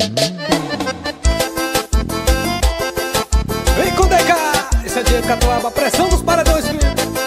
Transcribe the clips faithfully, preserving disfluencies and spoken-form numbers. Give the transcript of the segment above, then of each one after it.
Vem com D K, esse é Diego Catuaba, pressão dos paredões, filho.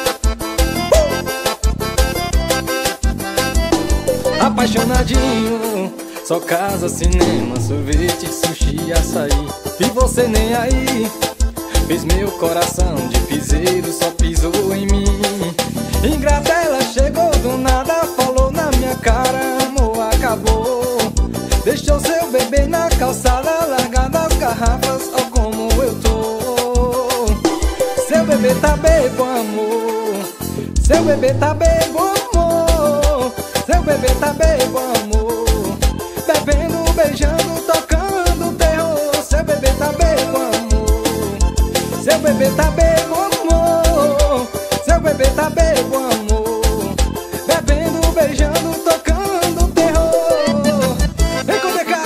uh! Apaixonadinho, só casa, cinema, sorvete, sushi, açaí. E você nem aí, fez meu coração de piseiro, só pisou em mim. Ingrata, ela chegou do nada, falou na minha cara, amor, acabou. Deixou seu bebê na calçada, largada as garrafas, ó como eu tô. Seu bebê tá bebo, amor. Seu bebê tá bebo, amor. Seu bebê tá bebo, amor. Bebendo, beijando, tocando terror. Seu bebê tá bebo, amor. Seu bebê tá bebo, amor. Seu bebê tá bebo, amor. Bebendo, beijando, tocando terror. Vem com D K.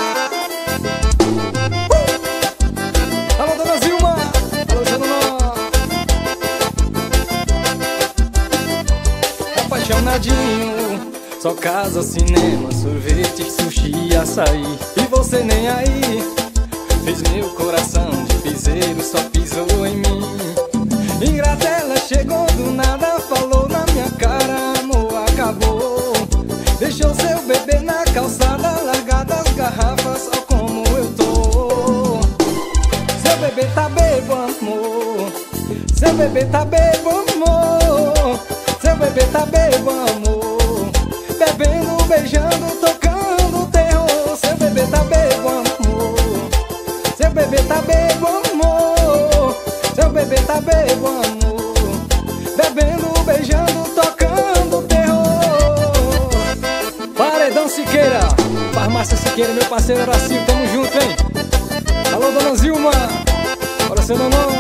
uh! Alô, dona Zilma. Alô, Janonó. Apaixonadinho, só casa, cinema, sorvete, sushi e açaí. E você nem aí, fez meu coração de piseiro, só pisou em mim. Ingrata, ela chegou do nada, falou na minha cara, amor, acabou. Deixou seu bebê na calçada, largada as garrafas, ó como eu tô. Seu bebê tá bebo, amor. Seu bebê tá bebo, amor. Seu bebê tá bebo, amor. Bebendo, beijando, tocando terror. Seu bebê tá bebo, amor. Seu bebê tá bebo, amor. Seu bebê tá bebo, amor. Bebendo, beijando, tocando terror. Paredão Siqueira, Farmácia Siqueira, meu parceiro Horacio, tamo junto, hein? Alô, dona Zilma. Bora, seu nonô.